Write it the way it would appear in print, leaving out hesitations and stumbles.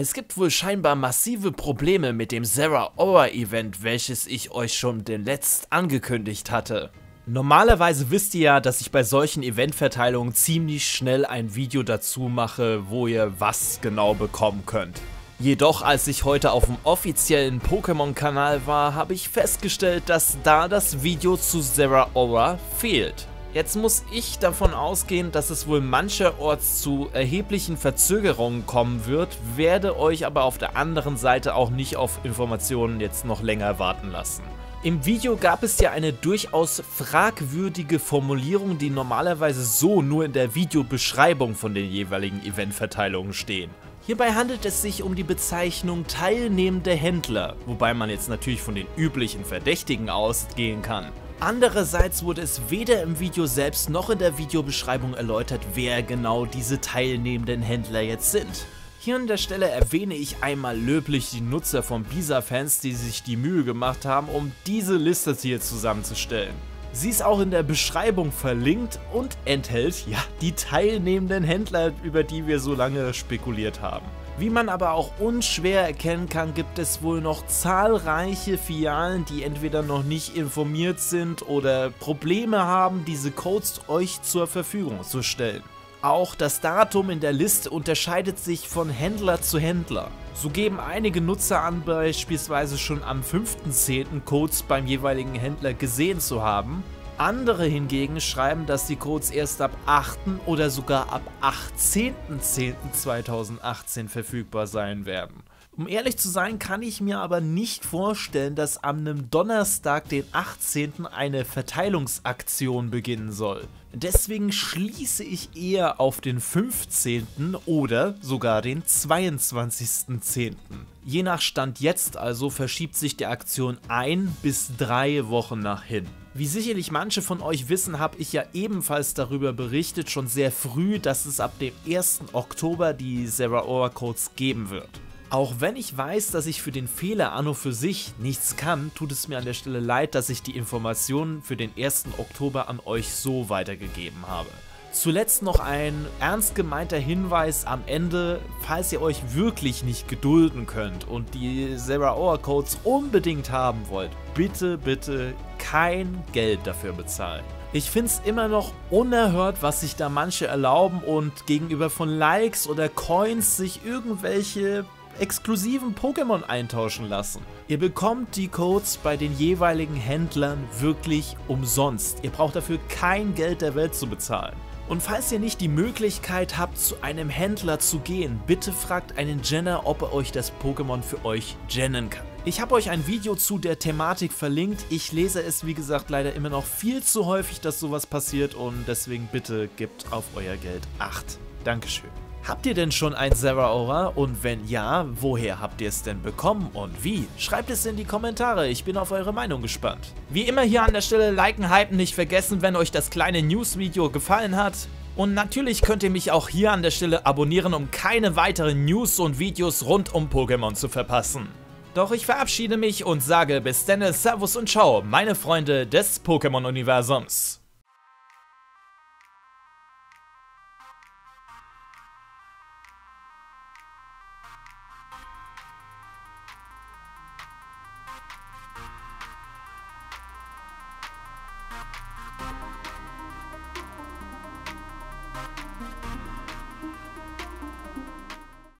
Es gibt wohl scheinbar massive Probleme mit dem Zeraora Event, welches ich euch schon demnächst angekündigt hatte. Normalerweise wisst ihr ja, dass ich bei solchen Eventverteilungen ziemlich schnell ein Video dazu mache, wo ihr was genau bekommen könnt. Jedoch, als ich heute auf dem offiziellen Pokémon-Kanal war, habe ich festgestellt, dass da das Video zu Zeraora fehlt. Jetzt muss ich davon ausgehen, dass es wohl mancherorts zu erheblichen Verzögerungen kommen wird, werde euch aber auf der anderen Seite auch nicht auf Informationen jetzt noch länger warten lassen. Im Video gab es ja eine durchaus fragwürdige Formulierung, die normalerweise so nur in der Videobeschreibung von den jeweiligen Eventverteilungen stehen. Hierbei handelt es sich um die Bezeichnung teilnehmende Händler, wobei man jetzt natürlich von den üblichen Verdächtigen ausgehen kann. Andererseits wurde es weder im Video selbst noch in der Videobeschreibung erläutert, wer genau diese teilnehmenden Händler jetzt sind. Hier an der Stelle erwähne ich einmal löblich die Nutzer von Bisa-Fans, die sich die Mühe gemacht haben, um diese Liste hier zusammenzustellen. Sie ist auch in der Beschreibung verlinkt und enthält, ja, die teilnehmenden Händler, über die wir so lange spekuliert haben. Wie man aber auch unschwer erkennen kann, gibt es wohl noch zahlreiche Filialen, die entweder noch nicht informiert sind oder Probleme haben, diese Codes euch zur Verfügung zu stellen. Auch das Datum in der Liste unterscheidet sich von Händler zu Händler. So geben einige Nutzer an, beispielsweise schon am 5.10. Codes beim jeweiligen Händler gesehen zu haben. Andere hingegen schreiben, dass die Codes erst ab 8. oder sogar ab 18.10.2018 verfügbar sein werden. Um ehrlich zu sein, kann ich mir aber nicht vorstellen, dass an einem Donnerstag, den 18. eine Verteilungsaktion beginnen soll. Deswegen schließe ich eher auf den 15. oder sogar den 22.10. Je nach Stand jetzt also verschiebt sich die Aktion 1 bis 3 Wochen nach hin. Wie sicherlich manche von euch wissen, habe ich ja ebenfalls darüber berichtet, schon sehr früh, dass es ab dem 1. Oktober die Zeraora Codes geben wird. Auch wenn ich weiß, dass ich für den Fehler an und für sich nichts kann, tut es mir an der Stelle leid, dass ich die Informationen für den 1. Oktober an euch so weitergegeben habe. Zuletzt noch ein ernst gemeinter Hinweis am Ende: Falls ihr euch wirklich nicht gedulden könnt und die Zeraora Codes unbedingt haben wollt, bitte, bitte kein Geld dafür bezahlen. Ich finde es immer noch unerhört, was sich da manche erlauben und gegenüber von Likes oder Coins sich irgendwelche exklusiven Pokémon eintauschen lassen. Ihr bekommt die Codes bei den jeweiligen Händlern wirklich umsonst. Ihr braucht dafür kein Geld der Welt zu bezahlen. Und falls ihr nicht die Möglichkeit habt, zu einem Händler zu gehen, bitte fragt einen Genner, ob er euch das Pokémon für euch gennen kann. Ich habe euch ein Video zu der Thematik verlinkt. Ich lese es, wie gesagt, leider immer noch viel zu häufig, dass sowas passiert, und deswegen bitte gebt auf euer Geld Acht. Dankeschön. Habt ihr denn schon ein Zeraora, und wenn ja, woher habt ihr es denn bekommen und wie? Schreibt es in die Kommentare, ich bin auf eure Meinung gespannt. Wie immer hier an der Stelle liken, hypen nicht vergessen, wenn euch das kleine News-Video gefallen hat. Und natürlich könnt ihr mich auch hier an der Stelle abonnieren, um keine weiteren News und Videos rund um Pokémon zu verpassen. Doch ich verabschiede mich und sage bis dann, Servus und Ciao, meine Freunde des Pokémon-Universums.